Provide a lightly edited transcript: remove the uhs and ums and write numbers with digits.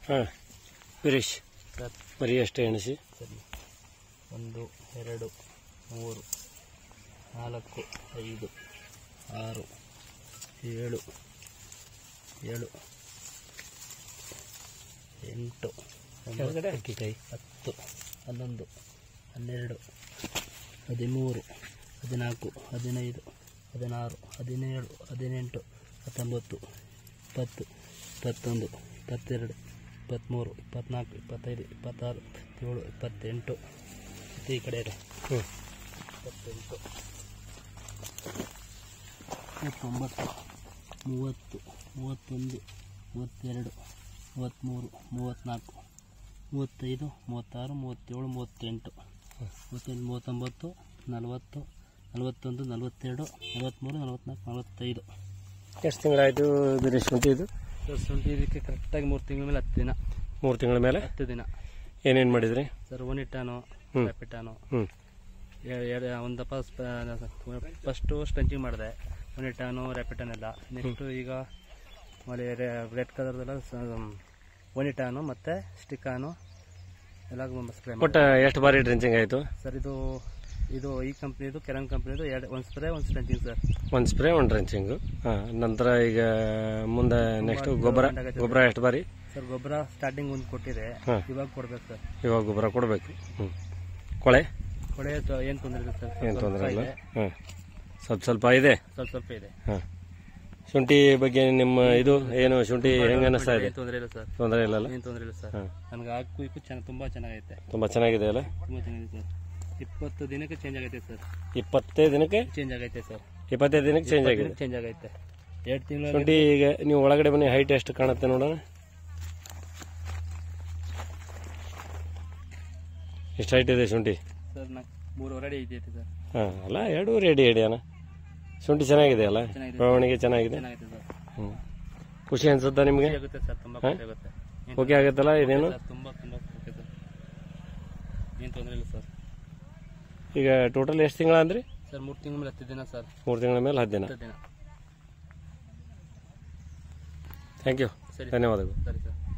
ಹಾಂ ವೀರೇಶ್ ಸರ್ ಮರಿ ಅಷ್ಟೇ ಎಣಿಸಿ. ಸರಿ 1 2 3 4 5 6 7 7 8 9 ಅಕ್ಕಿ ಕೈ 10 11 12 13 14 15 16 17 18 19 20 21 22 23 24 25 26 27 28 ಈ ಕಡೆ ಇದೆ 28 29 30 31 32 33 34 35 36 37 38 39 40 41 42 43 44 45. ಎಷ್ಟು ತಿಂಗಳಾಯಿತು ವೀರೇಶ್ ಶುಂಠಿ ಇದು? ಸರ್ ಶುಂಠಿ ಇದಕ್ಕೆ ಕರೆಕ್ಟಾಗಿ 3 ತಿಂಗಳ ಮೇಲೆ 10 ದಿನ. 3 ತಿಂಗಳ ಮೇಲೆ 10 ದಿನ. ಏನೇನು ಮಾಡಿದ್ರಿ ಸರ್ ಒನಿಟಾನು ರ್ಯಾಪಿಟಾನು ಒಂದಪ್ಪ ಫಸ್ಟು ಸ್ಟಂಚಿಂಗ್ ಮಾಡಿದೆ. ಒನಿಟಾನು ರ್ಯಾಪಿಟಾನ್ ಎಲ್ಲ. ನೆಕ್ಸ್ಟು ಈಗ ಆಮೇಲೆ ರೆಡ್ ಕಲರ್ದೆಲ್ಲ ಒನಿಟಾನು ಮತ್ತು ಸ್ಟಿಕಾನು ಎಲ್ಲ ಸ್ಪ್ರೇ. ಒಟ್ಟು ಎಷ್ಟು ಬಾರಿ ಡ್ರೆಂಚಿಂಗ್ ಆಯಿತು ಸರ್? ಇದು ಈ ಕಂಪ್ನಿದು ಕೆರನ್ ಕಂಪ್ನಿದು ಒಂದು ಸ್ಪ್ರೇ ಒಂದು ಸ್ಟಂಚಿಂಗ್ ಸರ್. ಒಂದು ಸ್ಪ್ರೇ ಒಂದು ಡ್ರೆಂಚಿಂಗು. ಹಾಂ, ನಂತರ ಈಗ ಮುಂದೆ ನೆಕ್ಸ್ಟ್ ಗೊಬ್ಬರ ಎಷ್ಟು ಬಾರಿ? ಸರ್ ಗೊಬ್ಬರ ಸ್ಟಾರ್ಟಿಂಗ್ ಒಂದು ಕೊಟ್ಟಿದೆ, ಇವಾಗ ಕೊಡ್ಬೇಕು ಸರ್. ಇವಾಗ ಗೊಬ್ಬರ ಕೊಡಬೇಕು. ಕೊಳೆ ಏನು ತೊಂದರೆ ಇಲ್ಲ ಸರ್. ಏನು ತೊಂದರೆ ಇಲ್ಲ. ಹಾಂ, ಸ್ವಲ್ಪ ಇದೆ. ಸ್ವಲ್ಪ ಇದೆ. ಹಾಂ, ಶುಂಠಿ ಬಗ್ಗೆ ನಿಮ್ಮ ಇದು ಏನು ಶುಂಠಿ ಹೆಂಗೆ ಅನ್ನಿಸ್ತಾ ಇದೆ? ತೊಂದರೆ ಇಲ್ಲ ಸರ್. ತೊಂದರೆ ಇಲ್ಲಲ್ಲ? ಏನು ತೊಂದರೆ ಇಲ್ಲ ಸರ್. ನನಗೆ ಹಾಕು ತುಂಬ ಚೆನ್ನಾಗೈತೆ. ತುಂಬ ಚೆನ್ನಾಗಿದೆ ಅಲ್ಲ? ತುಂಬ ಚೆನ್ನಾಗಿದೆ ಸರ್. 20 ದಿನಕ್ಕೆ ಚೇಂಜ್ ಆಗೈತೆ ಸರ್. 25 ದಿನಕ್ಕೆ ಚೇಂಜ್ ಆಗೈತೆ ಸರ್. 25 ದಿನಕ್ಕೆ ಚೇಂಜ್ ಆಗಿದೆ. ಚೇಂಜ್ ಆಗೈತೆ 2 ತಿಂಗಳು. ಶುಂಠಿ ಈಗ ನೀವು ಒಳಗಡೆ ಬನ್ನಿ, ಹೈಟ್ ಎಷ್ಟು ಕಾಣುತ್ತೆ ನೋಡೋಣ. ಎಷ್ಟು ಹೈಟ್ ಇದೆ ಶುಂಠಿ? ಸರ್ 3.5 ಅಡಿ ಐತೆ ಸರ್. ಹಾಂ, ಅಲ್ಲ 2.5 ಅಡಿ ಅಣ್ಣ. ಶುಂಠಿ ಚೆನ್ನಾಗಿದೆ ಅಲ್ಲ? ಬೆಳವಣಿಗೆ ಚೆನ್ನಾಗಿದೆ. ಹ್ಞೂ, ಖುಷಿ ಅನ್ಸುತ್ತಾ ನಿಮಗೆ? ಆಗುತ್ತೆ ಸರ್, ತುಂಬ ಖುಷಿ ಆಗುತ್ತೆ. ಓಕೆ ಆಗುತ್ತಲ್ಲ ಇದೇನು? ತುಂಬ ಓಕೆ ಸರ್, ಏನು ತೊಂದರೆ ಇಲ್ಲ ಸರ್. ಈಗ ಟೋಟಲ್ ಎಷ್ಟು ತಿಂಗಳ ಅಂದ್ರಿ ಸರ್? 3 ತಿಂಗಳ ಮೇಲೆ 10 ದಿನ ಸರ್. 3 ತಿಂಗಳ ಮೇಲೆ 10 ದಿನ. ಥ್ಯಾಂಕ್ ಯು, ಧನ್ಯವಾದಗಳು. ಸರಿ ಸರ್.